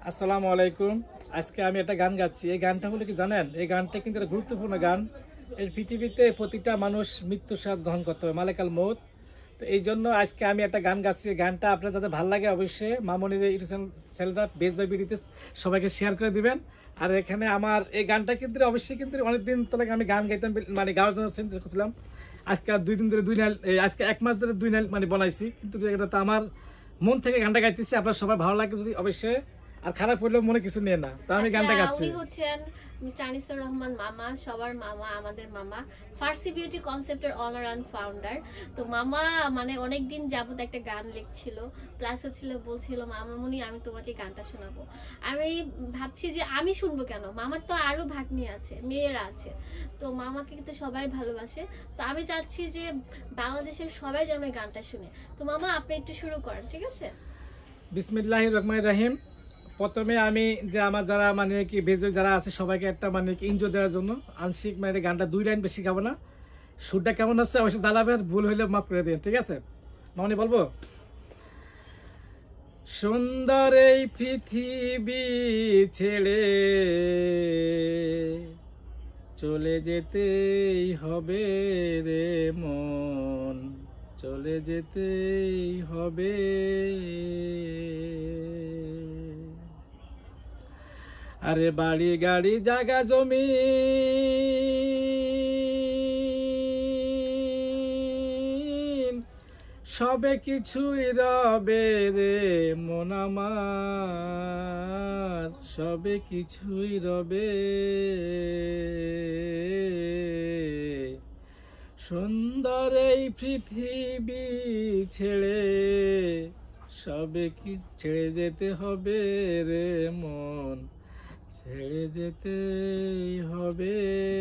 আসসালামু আলাইকুম। আজকে আমি একটা গান গাচ্ছি। এই গানটা হলো কি জানেন, এই গানটা কিন্তু একটা গুরুত্বপূর্ণ গান। এই পৃথিবীতে প্রতিটা মানুষ মৃত্যুর স্বাদ গ্রহণ করতে হবে, মালাকাল মৌত। তো এই জন্য আজকে আমি একটা গান গাচ্ছি। এই গানটা আপনার যাতে ভালো লাগে অবশ্যই মামনির ইউটিউব চ্যানেলটা বেস বাই বিডিতে সবাইকে শেয়ার করে দিবেন। আর এখানে আমার এই গানটা কিন্তু অবশ্যই কিন্তু অনেকদিন তো আমি গান গাইতাম, মানে গাওয়ার জন্য চিন্তা করছিলাম। আজকে 2 দিন ধরে 2 নাইল, আজকে 1 মাস ধরে 2 নাইল মানে বানাইছি, কিন্তু এটা তো আমার মন থেকে গানটা গাইতেছি। আপনার সবাই ভালো লাগে যদি অবশ্যই, আর খারাপ হইলেও মনে কিছু নিয়ে না। তো আমি গানটা গাচ্ছি। উনি হচ্ছেন মিস্টার আনিসুর রহমান মামা, সবার মামা, আমাদের মামা, ফার্সি বিউটি কনসেপ্টের অনার অ্যান্ড ফাউন্ডার। তো মামা মানে অনেকদিন যাবত একটা গান লিখছিল, প্লাস হচ্ছিল বলছিল মামামণি আমি তোমাকে গানটা শোনাবো। আমি ভাবছি যে আমি শুনবো কেন, মামার তো আরো ভাগ্নি আছে, মেয়েরা আছে, তো মামাকে কিন্তু সবাই ভালোবাসে। তো আমি চাচ্ছি যে বাংলাদেশের সবাই যেন এই গানটা শুনে। তো মামা আপনি একটু শুরু করেন, ঠিক আছে? বিসমিল্লাহির রহমানির রহিম। প্রথমে আমি যে আমার যারা মানে কি বেজে যারা আছে সবাইকে একটা মানে কি এনজয় দেওয়ার জন্য আংশিক মানে গানটা 2 লাইন বেশি গাবো না। সুরটা কেমন হচ্ছে অবশ্যই জানাবেন, ভুল হইলে মাফ করে দিন, ঠিক আছে? মামনি বলবো, সুন্দর এই পৃথিবী ছেড়ে চলে যেতেই হবে রে মন, চলে যেতেই হবে। আরে বাড়ি গাড়ি জায়গা জমি সবে কিছুই রবে রে মন আমার, সবে কিছুই রবে। সুন্দর এই পৃথিবী ছেড়ে সবে কি ছেড়ে যেতে হবে রে মন, ছেড়ে যেতেই হবে।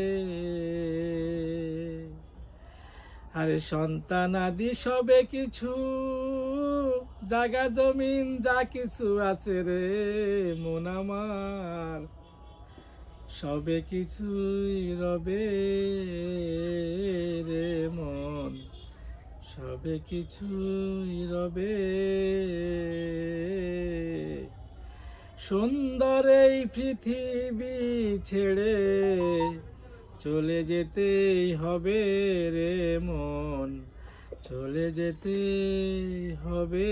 আরে সন্তান আদি সবে কিছু, জায়গা জমিন যা কিছু আছে রে মন আমার, সবে কিছুই রবে রে মন, সবে কিছুই রবে। সুন্দর এই পৃথিবী ছেড়ে চলে যেতেই হবে রে মন, চলে যেতেই হবে।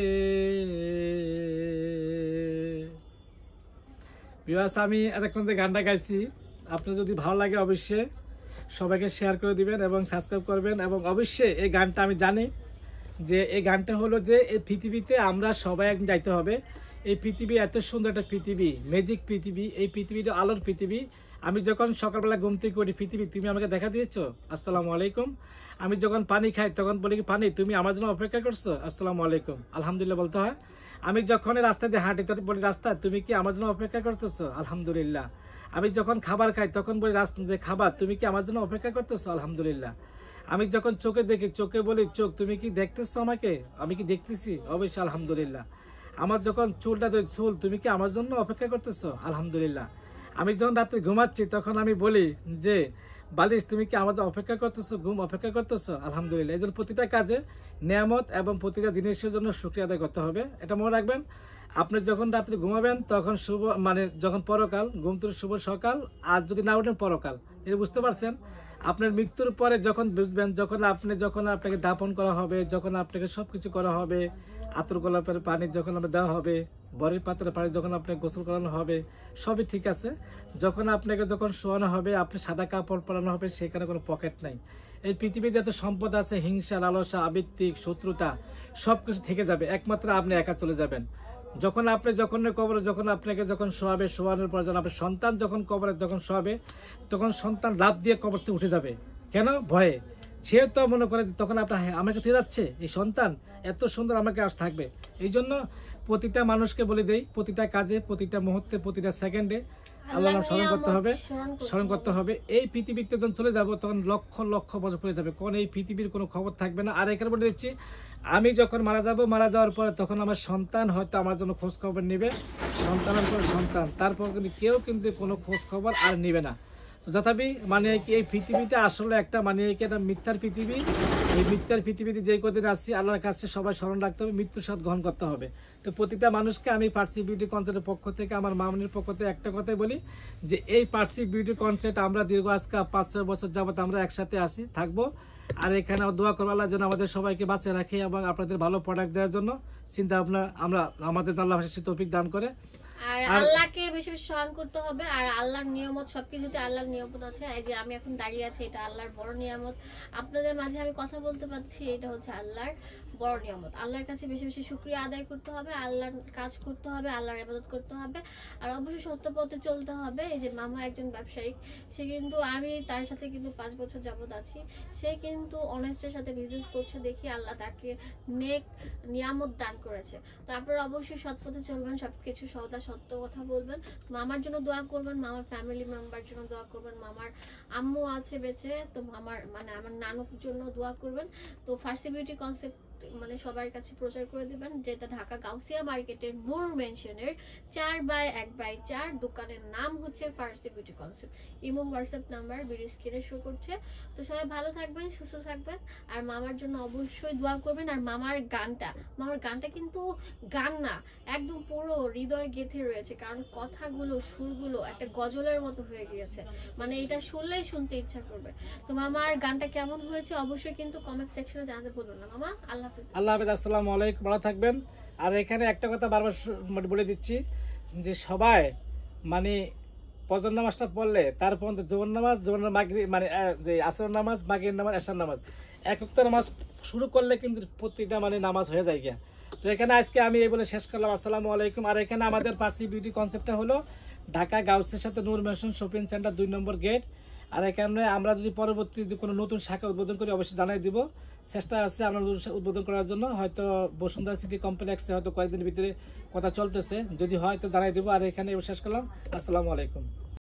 বিয়াস আমি এতক্ষণ যে গানটা গাইছি, আপনার যদি ভালো লাগে অবশ্যই সবাইকে শেয়ার করে দিবেন এবং সাবস্ক্রাইব করবেন। এবং অবশ্যই এই গানটা আমি জানি যে এই গানটা হলো যে এই পৃথিবীতে আমরা সবাই একদিন যাইতে হবে। এই পৃথিবী এত সুন্দর একটা পৃথিবী, ম্যাজিক পৃথিবী, এই পৃথিবীটা আলোর পৃথিবী। আমি যখন সকালবেলা ঘুম থেকে উঠি, পৃথিবী তুমি আমাকে দেখা দিয়েছো, আসসালামু আলাইকুম। আমি যখন পানি খাই তখন বলি কি পানি তুমি আমার জন্য অপেক্ষা করছো, আসসালামু আলাইকুম, আলহামদুলিল্লাহ বলতে হয়। আমি যখন রাস্তা দিয়ে হাঁটি তখন বলি রাস্তা তুমি কি আমার জন্য অপেক্ষা করতেছো, আলহামদুলিল্লাহ। আমি যখন খাবার খাই তখন বলি রাস্তা যে খাবার তুমি কি আমার জন্য অপেক্ষা করতেছো, আলহামদুলিল্লাহ। আমি যখন চোখে দেখি চোখে বলি চোখ তুমি কি দেখতেছো আমাকে, আমি কি দেখতেছি, অবশ্যই আলহামদুলিল্লাহ। আমার যখন চুলটা চুল তুমি কি আমার জন্য অপেক্ষা করতেছো, আলহামদুলিল্লাহ। আমি যখন রাত্রে ঘুমাচ্ছি তখন আমি বলি যে বালিশ তুমি কি আমাদের অপেক্ষা করতেছো, ঘুম অপেক্ষা করতেছো, আলহামদুলিল্লাহ। এই জন্য প্রতিটা কাজে নিয়ামত এবং প্রতিটা জিনিসের জন্য শুকরিয়া আদায় করতে হবে, এটা মনে রাখবেন। আপনি যখন রাত্রে ঘুমাবেন তখন শুভ মানে যখন পরকাল, ঘুম থেকে শুভ সকাল, আর যদি না ওঠেন পরকাল, এটা বুঝতে পারছেন? আপনার মৃত্যুর পরে যখন বুঝবেন, যখন আপনাকে দাফন করা হবে, যখন আপনাকে সবকিছু করা হবে, আতর গোলাপের পানি যখন আপনাকে দেওয়া হবে, বরের পাত্রের পানি যখন আপনাকে গোসল করানো হবে, সবই ঠিক আছে। যখন আপনাকে যখন শোয়ানো হবে, আপনি সাদা কাপড় পরানো হবে, সেখানে কোনো পকেট নাই। এই পৃথিবীতে যত সম্পদ আছে, হিংসা, লালসা, আবৃত্তিক, শত্রুতা, সবকিছু থেকে যাবে, একমাত্র আপনি একা চলে যাবেন। যখন আপনি যখন কবরে যখন আপনাকে যখন শোয়াবে, শোয়ানোর পর যখন আপনার সন্তান যখন কবরে যখন শোয়াবে, তখন সন্তান লাফ দিয়ে কবর থেকে উঠে যাবে। কেন? ভয়ে। সে তো মনে করে তখন আপনার আমাকে তুই যাচ্ছে, এই সন্তান এত সুন্দর আমাকে আজ থাকবে। এই জন্য প্রতিটা মানুষকে বলে দেই, প্রতিটা কাজে, প্রতিটা মুহূর্তে, প্রতিটা সেকেন্ডে আল্লাহ নাম স্মরণ করতে হবে, স্মরণ করতে হবে। এই পৃথিবীতে যখন চলে যাব তখন লক্ষ লক্ষ বছর পরে যাবে, কোন এই পৃথিবীর কোনো খবর থাকবে না। আর এখানে বলে দিচ্ছি, আমি যখন মারা যাব, মারা যাওয়ার পরে তখন আমার সন্তান হয়তো আমার জন্য খোঁজ খবর নেবে, সন্তানের পরে সন্তান, তারপর কিন্তু কেউ কিন্তু কোনো খোঁজ খবর আর নেবে না। তথাপি মানে কি এই পৃথিবীটা আসলে একটা মানে কি একটা মিথ্যার পৃথিবী, এই মৃত্যুর পৃথিবীতে যে কদিন আসছি আল্লাহর কাছে সবাই স্মরণ রাখতে হবে, মৃত্যুর সাথে গ্রহণ করতে হবে। তো প্রতিটা মানুষকে আমি ফার্সি বিউটি কনসেপ্টের পক্ষ থেকে, আমার মামনির পক্ষ থেকে একটা কথাই বলি যে এই ফার্সি বিউটি কনসেপ্ট আমরা দীর্ঘ আজকে 5-6 বছর যাবত আমরা একসাথে আসি থাকবো। আর এখানে দোয়া করবো আল্লাহ যেন আমাদের সবাইকে বাঁচিয়ে রাখে এবং আপনাদের ভালো প্রোডাক্ট দেওয়ার জন্য চিন্তা ভাবনা আমাদের আল্লাহ তৌফিক দান করে। আর আল্লাহকে বেশি বেশি স্মরণ করতে হবে। আর আল্লাহর নিয়ামত, সবকিছুতে আল্লাহর নিয়ামত আছে। এই যে আমি এখন দাঁড়িয়ে আছি, এটা আল্লাহর বড় নিয়ামত। আপনাদের মাঝে আমি কথা বলতে পারছি, এটা হচ্ছে আল্লাহর বড় নিয়ামত। আল্লাহর কাছে বেশি বেশি শুকরিয়া আদায় করতে হবে, আল্লাহর কাজ করতে হবে, আল্লাহর ইবাদত করতে হবে, আর অবশ্যই সত্য পথে চলতে হবে। এই যে মামা একজন ব্যবসায়িক, সে কিন্তু, আমি তার সাথে কিন্তু 5 বছর যাবত আছি, সে কিন্তু অনেস্টের সাথে বিজনেস করছে, দেখি আল্লাহ তাকে নেক নিয়ামত দান করেছে। তো আপনারা অবশ্যই সৎ পথে চলবেন, সবকিছু সদা সত্য কথা বলবেন। মামার জন্য দোয়া করবেন, মামার ফ্যামিলি মেম্বার জন্য দোয়া করবেন, মামার আম্মু আছে বেঁচে, তো আমার নানুর জন্য দোয়া করবেন। তো ফার্সি বিউটি কনসেপ্ট সবার কাছে প্রচার করে দিবেন, যেটা ঢাকা গাউসিয়া মার্কেটের নূর মেনশনের 4/1/4, দোকানের নাম হচ্ছে Farsi beauty concept. Imo WhatsApp number video স্ক্রিনে শো করছে। তো সবাই ভালো থাকবেন, সুস্থ থাকবেন, আর মামার জন্য অবশ্যই দোয়া করবেন। আর মামার গানটা কিন্তু গান না, একদম পুরো হৃদয় গেঁথে রয়েছে, কারণ কথাগুলো, সুরগুলো একটা গজলের মতো হয়ে গিয়েছে, এটা শুনলেই শুনতে ইচ্ছা করবে। তো মামার গানটা কেমন হয়েছে অবশ্যই কিন্তু কমেন্ট সেকশনে জানাতে ভুলবেন না। মামা আল্লাহ হাফেজ, আসসালামু আলাইকুম, ভালো থাকবেন। আর এখানে একটা কথা বারবার বলে দিচ্ছি যে সবাই ফজর নামাজটা পড়লে তারপর জোহর নামাজ, মাগরিব যে আসর নামাজ, মাগরিব নামাজ, এশার নামাজ, এক ওয়াক্ত নামাজ শুরু করলে কিন্তু প্রতিটা নামাজ হয়ে যায় গিয়া। তো এখানে আজকে আমি এই বলে শেষ করলাম, আসসালামু আলাইকুম। আর এখানে আমাদের ফার্সি বিউটি কনসেপ্টটা হলো ঢাকা গাউসের সাথে Noor mansion shopping centre 2 number gate. আর এখানে আমরা যদি পরবর্তী কোনো নতুন শাখা উদ্বোধন করি অবশ্যই জানাই দিব, চেষ্টা আছে আমরা উদ্বোধন করার জন্য। হয়তো বসুন্ধরা সিটি কমপ্লেক্সে হয়তো কয়েকদিনের ভিতরে কথা চলতেছে, যদি হয় তো জানাই দিব। আর এখানে শেষ করলাম, আসসালামু আলাইকুম।